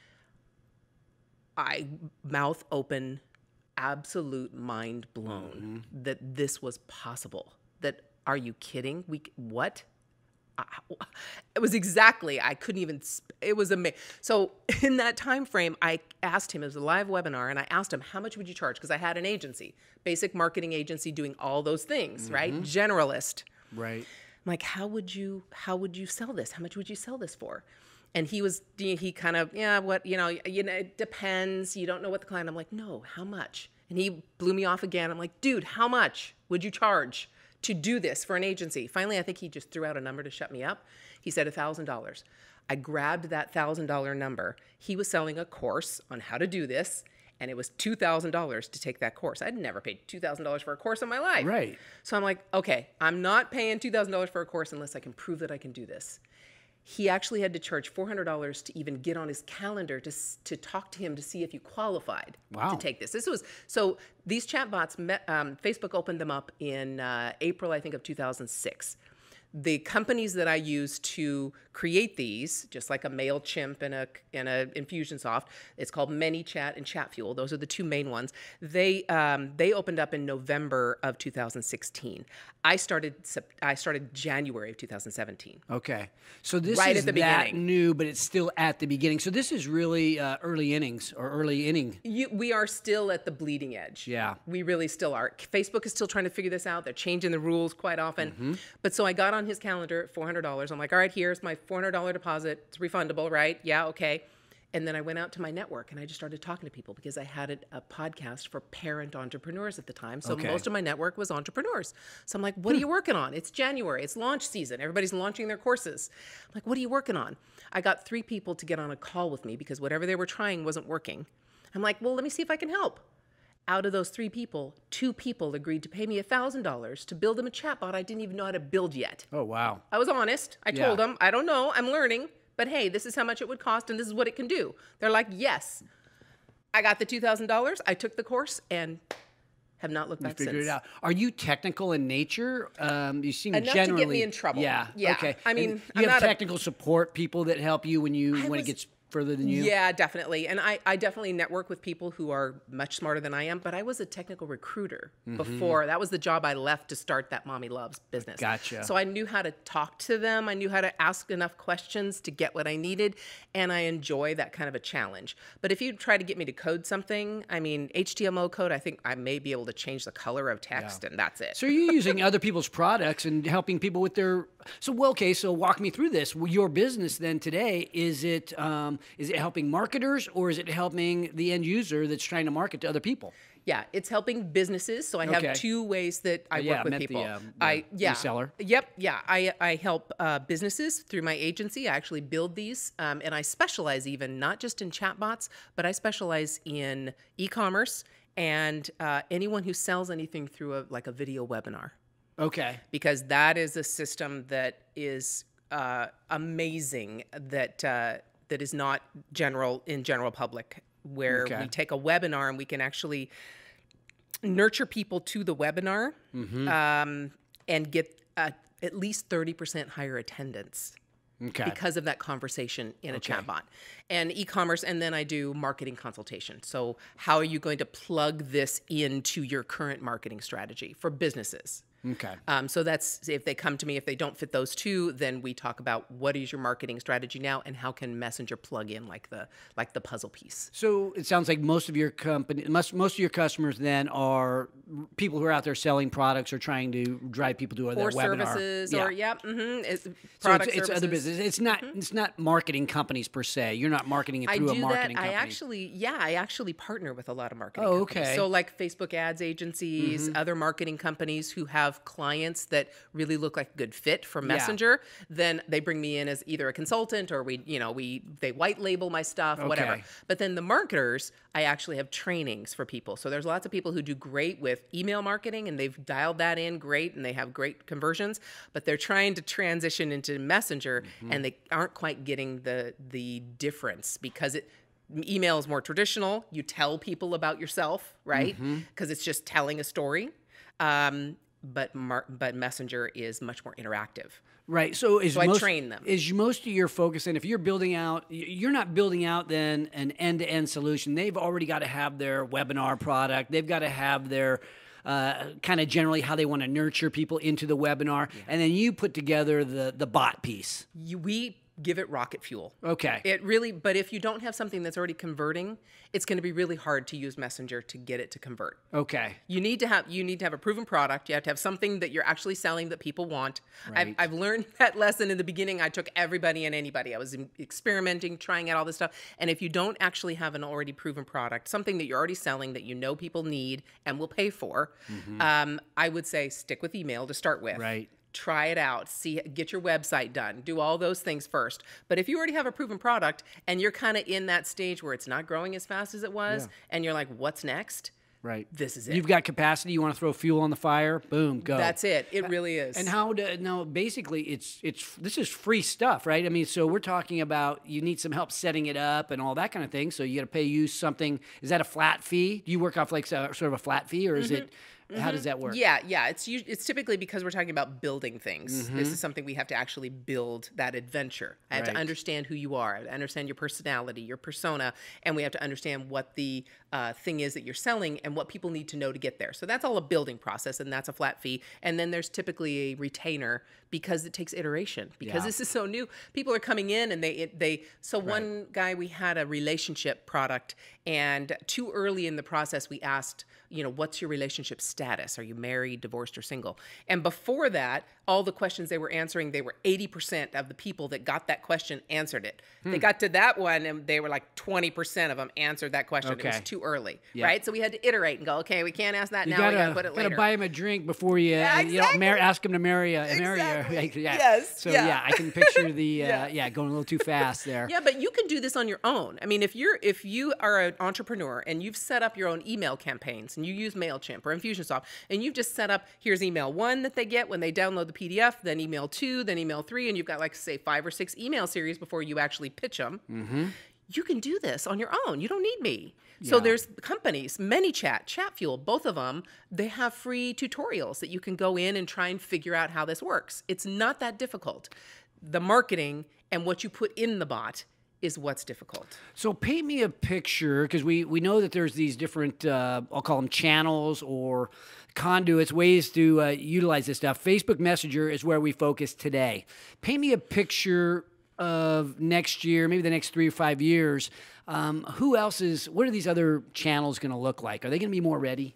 I, mouth open, absolute mind blown Mm-hmm. that this was possible. That, are you kidding? We, what? I, it was exactly, I couldn't even, sp- it was amazing. So in that time frame, I asked him, it was a live webinar, and I asked him, how much would you charge? Because I had an agency, basic marketing agency doing all those things, right? Generalist. Right. I'm like, how would you, how would you sell this? How much would you sell this for? And he was, he kind of, yeah, what, you know, you know, it depends. You don't know what the client, I'm like, no, how much? And he blew me off again. I'm like, dude, how much would you charge to do this for an agency? Finally, I think he just threw out a number to shut me up. He said one thousand dollars. I grabbed that one thousand dollars number. He was selling a course on how to do this, and it was two thousand dollars to take that course. I'd never paid two thousand dollars for a course in my life. Right. So I'm like, okay, I'm not paying two thousand dollars for a course unless I can prove that I can do this. He actually had to charge four hundred dollars to even get on his calendar to to talk to him to see if you qualified Wow. to take this. This was, so these chatbots, met, um, Facebook opened them up in uh, April, I think, of two thousand six. The companies that I use to create these, just like a MailChimp and a and a Infusionsoft, it's called ManyChat and ChatFuel. Those are the two main ones. They um, they opened up in November of two thousand sixteen. I started Sep- I started January of two thousand seventeen. Okay. So this Right is at the that beginning. new, but it's still at the beginning. So this is really uh, early innings or early inning. You, we are still at the bleeding edge. Yeah. We really still are. Facebook is still trying to figure this out. They're changing the rules quite often. Mm-hmm. But so I got on his calendar at four hundred dollars. I'm like, all right, here's my four hundred dollars deposit. It's refundable, right? Yeah, okay. And then I went out to my network and I just started talking to people because I had a, a podcast for parent entrepreneurs at the time. So Okay. most of my network was entrepreneurs. So I'm like, what are you working on? It's January. It's launch season. Everybody's launching their courses. I'm like, what are you working on? I got three people to get on a call with me because whatever they were trying wasn't working. I'm like, well, let me see if I can help. Out of those three people, two people agreed to pay me one thousand dollars to build them a chatbot I didn't even know how to build yet. Oh, wow. I was honest. I Yeah. told them, I don't know, I'm learning, but hey, this is how much it would cost and this is what it can do. They're like, yes. I got the two thousand dollars, I took the course, and Have not looked You back figured since. it out. Are you technical in nature? Um, you seem Enough generally to get me in trouble. Yeah. Yeah. Okay. I mean, And I'm you have not a- technical support people that help you when you when was- it gets further than you. Yeah, definitely. And I, I definitely network with people who are much smarter than I am, but I was a technical recruiter Mm-hmm. before. That was the job I left to start that Mommy Loves business. Gotcha. So I knew how to talk to them. I knew how to ask enough questions to get what I needed. And I enjoy that kind of a challenge. But if you try to get me to code something, I mean, H T M L code, I think I may be able to change the color of text and that's it. So you're using other people's products and helping people with their. So well, okay. So walk me through this. Your business then today, is it um, is it helping marketers or is it helping the end user that's trying to market to other people? Yeah, it's helping businesses. So I have Okay. two ways that I Uh, yeah, work I with meant the, people. um, the I yeah, reseller. Yep, yeah. I I help uh, businesses through my agency. I actually build these, um, and I specialize even not just in chatbots, but I specialize in e-commerce and uh, anyone who sells anything through a like a video webinar, Okay. because that is a system that is uh, amazing. That uh, that is not general in general public, where Okay. we take a webinar and we can actually nurture people to the webinar um, and get uh, at least thirty percent higher attendance Okay. because of that conversation in a chatbot. And e-commerce, and then I do marketing consultation. So how are you going to plug this into your current marketing strategy for businesses? Okay. Um, so that's, if they come to me, if they don't fit those two, then we talk about what is your marketing strategy now and how can Messenger plug in like the like the puzzle piece. So it sounds like most of your company, most, most of your customers then are people who are out there selling products or trying to drive people to their Or webinar. services, or yeah, mm-hmm, it's So product it's, it's other services. business. It's not. It's not marketing companies per se. You're not marketing it I through do a marketing that. company. I actually, yeah, I actually partner with a lot of marketing Oh, companies. okay. So like Facebook ads agencies, other marketing companies who have clients that really look like a good fit for Messenger, then they bring me in as either a consultant or we, you know, we they white label my stuff, whatever. Okay. But then the marketers, I actually have trainings for people. So there's lots of people who do great with email marketing and they've dialed that in great and they have great conversions, but they're trying to transition into Messenger and they aren't quite getting the the difference because it email is more traditional. You tell people about yourself, right? Because it's just telling a story. Um, but mar- but Messenger is much more interactive. Right. So is So I most, train them. Is most of your focus, and if you're building out, y- you're not building out then an end-to-end solution. They've already got to have their webinar product. They've got to have their uh, kind of generally how they want to nurture people into the webinar, and then you put together the the bot piece. You, we give it rocket fuel. Okay. It really, but if you don't have something that's already converting, it's going to be really hard to use Messenger to get it to convert. Okay. You need to have you need to have a proven product. You have to have something that you're actually selling that people want. Right. I've, I've learned that lesson in the beginning. I took everybody and anybody. I was in- experimenting, trying out all this stuff. And if you don't actually have an already proven product, something that you're already selling that you know people need and will pay for, um, I would say stick with email to start with. Right. Try it out, see, get your website done, do all those things first. But if you already have a proven product and you're kind of in that stage where it's not growing as fast as it was, and you're like, what's next? Right. This is it. You've got capacity. You want to throw fuel on the fire. Boom. Go. That's it. It really is. And how do now? Basically, it's it's this is free stuff, right? I mean, so we're talking about you need some help setting it up and all that kind of thing. So you got to pay you something. Is that a flat fee? Do you work off like so- sort of a flat fee, or is it? How does that work? Yeah, yeah. It's us- it's typically because we're talking about building things. Mm-hmm. This is something we have to actually build that adventure. I have Right. to understand who you are. I have to understand your personality, your persona, and we have to understand what the uh, thing is that you're selling and what people need to know to get there. So that's all a building process, and that's a flat fee. And then there's typically a retainer because it takes iteration. Because Yeah. this is so new, people are coming in and they it, they. So one guy, we had a relationship product, and too early in the process, we asked, you know, what's your relationship status? Are you married, divorced, or single? And before that, all the questions they were answering, they were eighty percent of the people that got that question answered it. Hmm. They got to that one and they were like twenty percent of them answered that question. It Okay. was too early, Yeah. right? So we had to iterate and go, okay, we can't ask that You now. gotta, we got to put it gotta later. buy him a drink before you, Yeah, you know, mar- exactly. ask him to marry you. Marry you. Exactly. Like, yeah. Yes, So yeah. yeah. I can picture the uh, yeah. Yeah. going a little too fast there. Yeah, but you can do this on your own. I mean, if you're if you are an entrepreneur and you've set up your own email campaigns and you use MailChimp or Infusionsoft and you've just set up, here's email one that they get when they download the P D F, then email two, then email three, and you've got like say five or six email series before you actually pitch them. you can do this on your own. You don't need me. So Yeah. there's companies, ManyChat, ChatFuel, both of them, they have free tutorials that you can go in and try and figure out how this works. It's not that difficult. The marketing and what you put in the bot is what's difficult. So paint me a picture, because we, we know that there's these different, uh, I'll call them channels or conduits, ways to uh, utilize this stuff. Facebook Messenger is where we focus today. Paint me a picture of next year, maybe the next three or five years. Um, who else is, what are these other channels going to look like? Are they going to be more ready?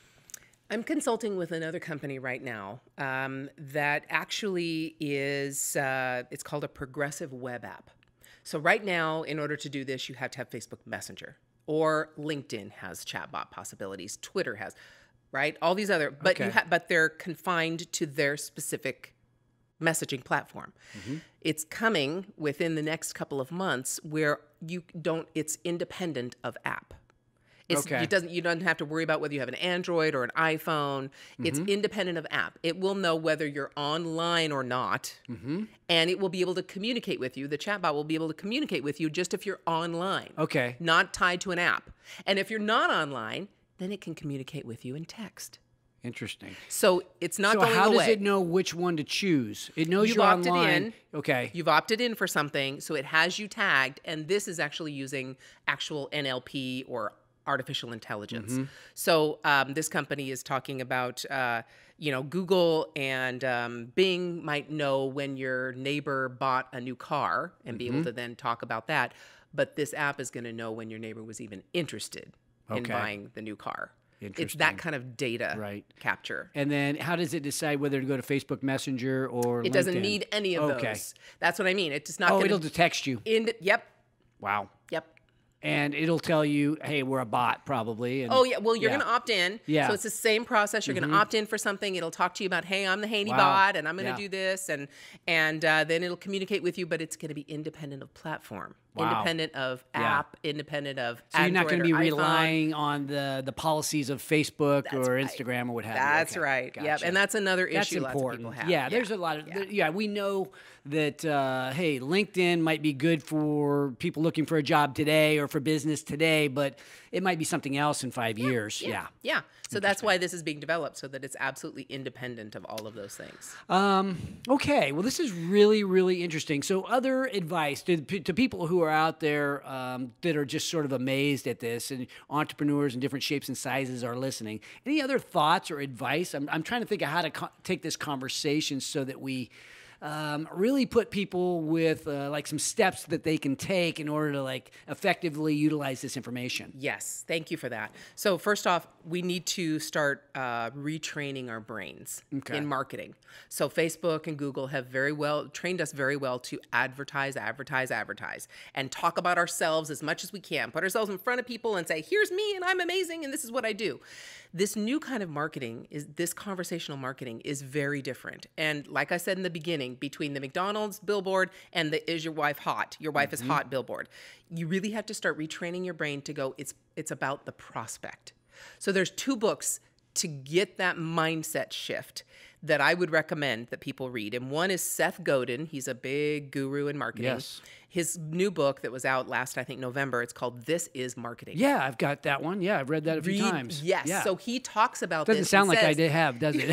I'm consulting with another company right now um, that actually is, uh, it's called a progressive web app. So right now, in order to do this, you have to have Facebook Messenger, or LinkedIn has chatbot possibilities, Twitter has, right? All these other, but Okay. you ha- but they're confined to their specific messaging platform. Mm-hmm. It's coming within the next couple of months where you don't, it's independent of app. It's, Okay. it doesn't, you don't have to worry about whether you have an Android or an iPhone. It's independent of app. It will know whether you're online or not, and it will be able to communicate with you. The chatbot will be able to communicate with you just if you're online, Okay. not tied to an app. And if you're not online, then it can communicate with you in text. Interesting. So it's not So going how away. does it know which one to choose? It knows You've you're opted online. in. Okay. You've opted in for something, so it has you tagged, and this is actually using actual N L P or artificial intelligence. Mm-hmm. So um, this company is talking about, uh, you know, Google and um, Bing might know when your neighbor bought a new car and be Mm-hmm. able to then talk about that. But this app is going to know when your neighbor was even interested in Okay. buying the new car. It's Interesting. that kind of data Right. capture. And then how does it decide whether to go to Facebook Messenger or It doesn't LinkedIn? need any of Okay. those. That's what I mean. It's just not Oh, going it'll detect you. In, yep, Wow. yep. And it'll tell you, hey, we're a bot probably. And, Oh, yeah. Well, you're yeah. going to opt in. Yeah. So it's the same process. You're going to opt in for something. It'll talk to you about, hey, I'm the Haney Wow. bot, and I'm going to Yeah. do this. And and uh, then it'll communicate with you, but it's going to be independent of platform, Wow. independent of Yeah. app, independent of So you're not going to Android be or iPhone. relying on the, the policies of Facebook That's or right. Instagram or what have you. That's Okay. right. Yep. Gotcha. And that's another That's issue lots of important. people have. Yeah, there's a lot of, Yeah. yeah, we know that, uh, hey, LinkedIn might be good for people looking for a job today or for business today, but it might be something else in five years. Yeah. Yeah. So that's why this is being developed, so that it's absolutely independent of all of those things. Um, okay, well, this is really, really interesting. So, other advice to, to people who are out there um, that are just sort of amazed at this, and entrepreneurs in different shapes and sizes are listening. Any other thoughts or advice? I'm, I'm trying to think of how to co- take this conversation so that we um, really put people with uh, like some steps that they can take in order to like effectively utilize this information. Yes, thank you for that. So first off, we need to start uh, retraining our brains Okay. in marketing. So Facebook and Google have very well trained us very well to advertise, advertise, advertise, and talk about ourselves as much as we can. Put ourselves in front of people and say, "Here's me, and I'm amazing, and this is what I do." This new kind of marketing is this conversational marketing is very different. And like I said in the beginning, between the McDonald's billboard and the "Is your wife hot? Your wife is hot" billboard, you really have to start retraining your brain to go, it's it's about the prospect. So there's two books to get that mindset shift that I would recommend that people read. And one is Seth Godin. He's a big guru in marketing. Yes. His new book that was out last, I think, November, it's called This is Marketing. Yeah, I've got that one. Yeah, I've read that a few Read- times. Yes. Yeah. So he talks about Doesn't this. sound and like I says- did have, does it?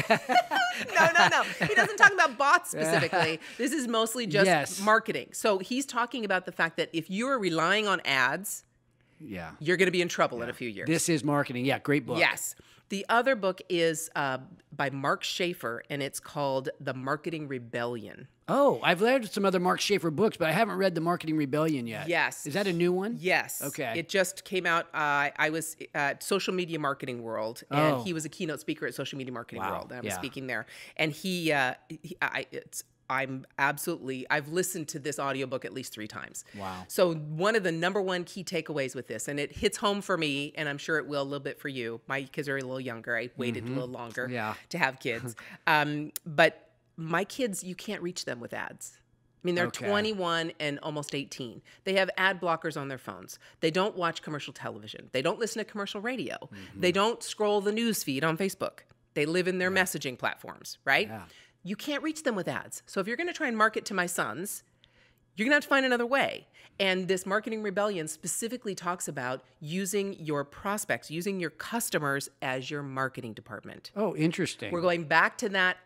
no, no, no. He doesn't talk about bots specifically. This is mostly just Yes. marketing. So he's talking about the fact that if you are relying on ads, Yeah. you're going to be in trouble in a few years. This is marketing. Yeah, great book. Yes. The other book is uh, by Mark Schaefer, and it's called The Marketing Rebellion. Oh, I've read some other Mark Schaefer books, but I haven't read The Marketing Rebellion yet. Yes. Is that a new one? Yes. Okay. It just came out. Uh, I was at Social Media Marketing World, and Oh. he was a keynote speaker at Social Media Marketing Wow. World. And I was Yeah. speaking there, and he, uh, he I, it's. I'm absolutely, I've listened to this audiobook at least three times. Wow. So one of the number one key takeaways with this, and it hits home for me, and I'm sure it will a little bit for you. My kids are a little younger. I waited a little longer Mm-hmm. Yeah. to have kids. um, but my kids, you can't reach them with ads. I mean, they're Okay. twenty-one and almost eighteen. They have ad blockers on their phones. They don't watch commercial television. They don't listen to commercial radio. Mm-hmm. They don't scroll the news feed on Facebook. They live in their messaging platforms, right? Yeah. You can't reach them with ads. So if you're going to try and market to my sons, you're going to have to find another way. And this marketing rebellion specifically talks about using your prospects, using your customers as your marketing department. Oh, interesting. We're going back to that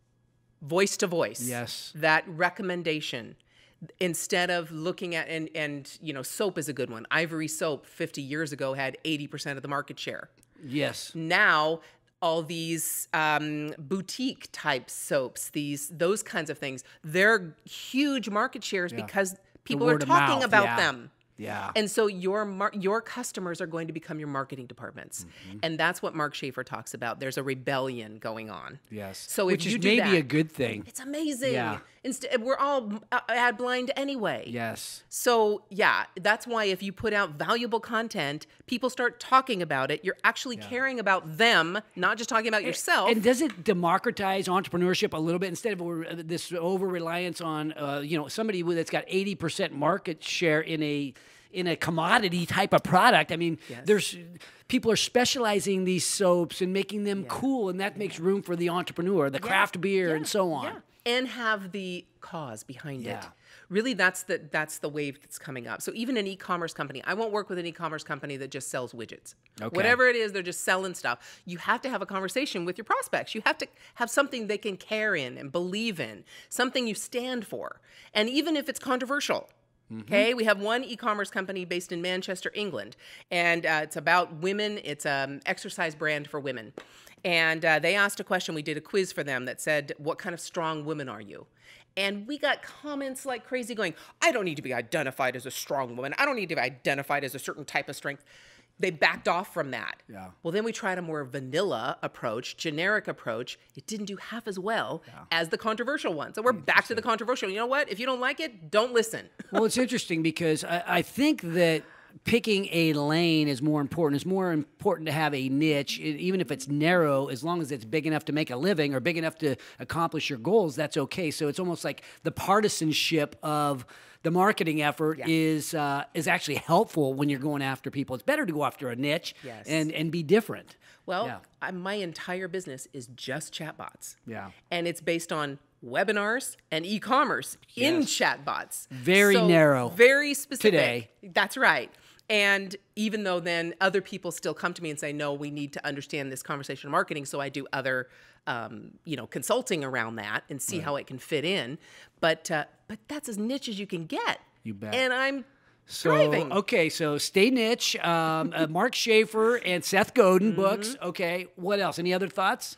voice to voice. Yes. That recommendation. Instead of looking at, and, and, you know, soap is a good one. Ivory soap fifty years ago had eighty percent of the market share. Yes. Now, all these um, boutique type soaps, these those kinds of things, they're huge market shares Yeah. because people The are word of talking mouth, about yeah. them. Yeah. And so your mar- your customers are going to become your marketing departments. Mm-hmm. And that's what Mark Schaefer talks about. There's a rebellion going on. Yes. So if Which you is do maybe that, a good thing. it's amazing. Yeah. Instead, we're all uh, ad blind anyway. Yes. So yeah, that's why if you put out valuable content, people start talking about it. You're actually caring about them, not just talking about yourself. And does it democratize entrepreneurship a little bit instead of over- this over reliance on uh, you know somebody that's got eighty percent market share in a in a commodity type of product? I mean, Yes. there's people are specializing these soaps and making them cool, and that makes room for the entrepreneur, the craft beer, Yeah, and so on. yeah. And have the cause behind Yeah. it. Really, that's the that's the wave that's coming up. So even an e-commerce company, I won't work with an e-commerce company that just sells widgets. Okay. Whatever it is, they're just selling stuff. You have to have a conversation with your prospects. You have to have something they can care in and believe in, something you stand for. And even if it's controversial. Okay, we have one e-commerce company based in Manchester, England, and uh, it's about women. It's an exercise brand for women. And uh, they asked a question. We did a quiz for them that said, what kind of strong woman are you? And we got comments like crazy going, I don't need to be identified as a strong woman. I don't need to be identified as a certain type of strength. They backed off from that. Yeah. Well, then we tried a more vanilla approach, generic approach. It didn't do half as well as the controversial one. So we're back to the controversial. You know what? If you don't like it, don't listen. Well, it's interesting because I, I think that picking a lane is more important. It's more important to have a niche, e- even if it's narrow, as long as it's big enough to make a living or big enough to accomplish your goals, that's okay. So it's almost like the partisanship of the marketing effort Yeah. is uh, is actually helpful when you're going after people. It's better to go after a niche Yes. and, and be different. Well, Yeah. I, my entire business is just chatbots. Yeah. And it's based on webinars and e-commerce in Yes. chatbots. Very So, narrow. Very specific. Today. That's right. And even though then other people still come to me and say, no, we need to understand this conversational marketing. So I do other, um, you know, consulting around that and see how it can fit in. But uh, but that's as niche as you can get. You bet. And I'm So, thriving. okay, so stay niche. Um, uh, Mark Schaefer and Seth Godin Mm-hmm. books. Okay, what else? Any other thoughts?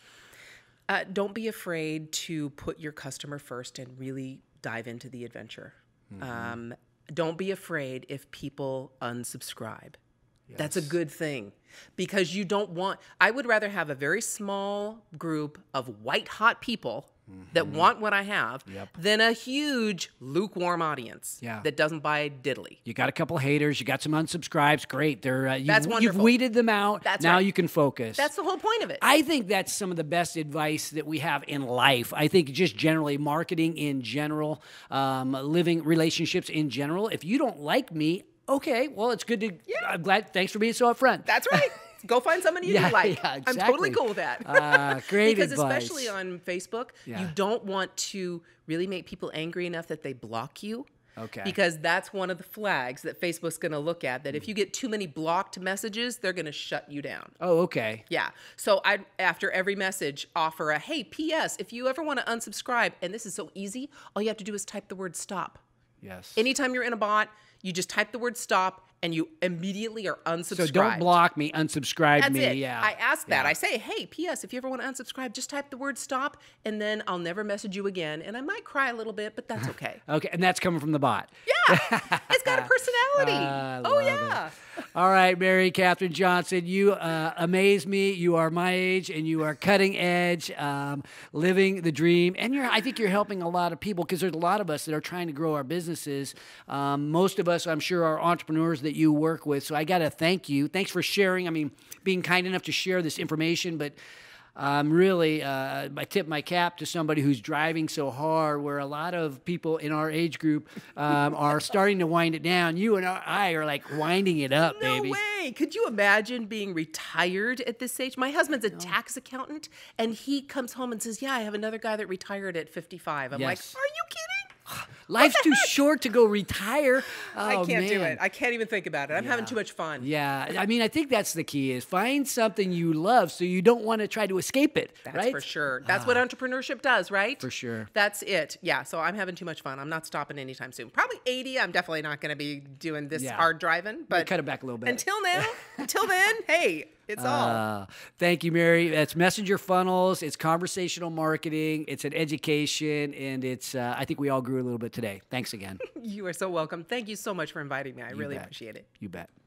Uh, don't be afraid to put your customer first and really dive into the adventure. Um, don't be afraid if people unsubscribe. That's a good thing because you don't want, I would rather have a very small group of white hot people that want what I have Yep. than a huge lukewarm audience Yeah. that doesn't buy diddly. You got a couple haters. You got some unsubscribes. Great. They're uh, you've, That's you've wonderful. weeded them out. That's now right. you can focus. That's the whole point of it. I think that's some of the best advice that we have in life. I think just generally marketing in general, um, living relationships in general. If you don't like me, okay, well, it's good to. I'm glad. Thanks for being so upfront. That's right. Go find somebody you Yeah, like. yeah, I'm totally exactly. cool with that. Uh, great because advice. especially on Facebook, Yeah. you don't want to really make people angry enough that they block you. Okay. Because that's one of the flags that Facebook's going to look at, that if you get too many blocked messages, they're going to shut you down. Oh, okay. Yeah. So I, after every message, offer a, hey, P S, if you ever want to unsubscribe, and this is so easy, all you have to do is type the word stop. Yes. Anytime you're in a bot, you just type the word stop and you immediately are unsubscribed. So don't block me, unsubscribe That's me. it. Yeah. I ask that. Yeah. I say, hey, P S, if you ever want to unsubscribe, just type the word stop, and then I'll never message you again. And I might cry a little bit, but that's okay. Okay, and that's coming from the bot. Yeah, it's got a personality. I oh, love yeah. All right, Mary Kathryn Johnson, you uh, amaze me. You are my age, and you are cutting edge, um, living the dream. And you're, I think you're helping a lot of people because there's a lot of us that are trying to grow our businesses. Um, most of us, I'm sure, are entrepreneurs that you work with. So I got to thank you. Thanks for sharing. I mean, being kind enough to share this information, but. Um, really, uh, I tip my cap to somebody who's driving so hard, where a lot of people in our age group um, are starting to wind it down. You and I are like winding it up, No baby. way. Could you imagine being retired at this age? My husband's a tax accountant, and he comes home and says, yeah, I have another guy that retired at fifty-five. I'm like, Yes. are you kidding? Life's too short to go retire. Oh, I can't do man. it. I can't even think about it. I'm having Yeah. too much fun. Yeah, I mean, I think that's the key is find something you love so you don't want to try to escape it, That's right? for sure. That's what entrepreneurship does, right? For sure. That's it. Yeah. So I'm having too much fun. I'm not stopping anytime soon. Probably eighty. I'm definitely not going to be doing this Yeah. hard driving. But cut it back a little bit. Until now, until then, hey, it's all. Uh, thank you, Mary. It's messenger funnels. It's conversational marketing. It's an education, and it's. Uh, I think we all grew a little bit today. Thanks again. You are so welcome. Thank you so much for inviting me. I really bet. appreciate it. You bet.